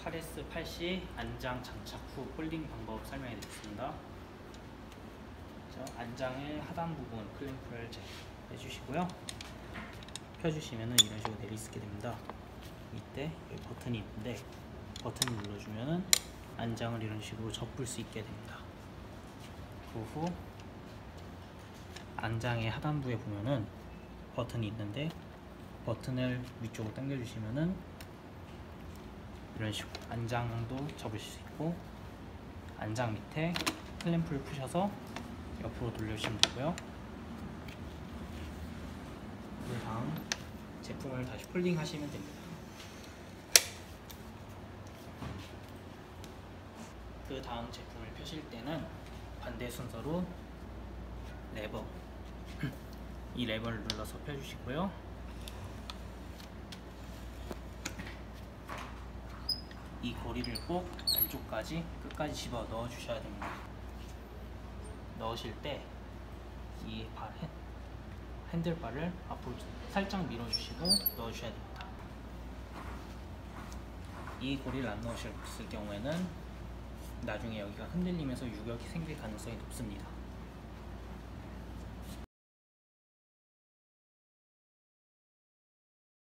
카레스 8시 안장 장착 후 폴딩 방법 설명해 드리겠습니다. 안장의 하단 부분 클램프를 해주시고요. 펴주시면은 이런 식으로 내리쓰게 됩니다. 이때 여기 버튼이 있는데 버튼을 눌러주면은 안장을 이런 식으로 접을 수 있게 됩니다. 그 후 안장의 하단부에 보면은 버튼이 있는데 버튼을 위쪽으로 당겨주시면은 이런 식으로 안장도 접으실 수 있고, 안장 밑에 클램프를 푸셔서 옆으로 돌려주시면 되고요. 그 다음 제품을 다시 폴딩 하시면 됩니다. 그 다음 제품을 펴실 때는 반대 순서로 레버 이 레버를 눌러서 펴주시고요. 이 고리를 꼭 안쪽까지 끝까지 집어 넣어 주셔야 됩니다. 넣으실 때 이 핸들바를 앞으로 살짝 밀어 주시고 넣어 주셔야 됩니다. 이 고리를 안 넣으셨을 경우에는 나중에 여기가 흔들리면서 유격이 생길 가능성이 높습니다.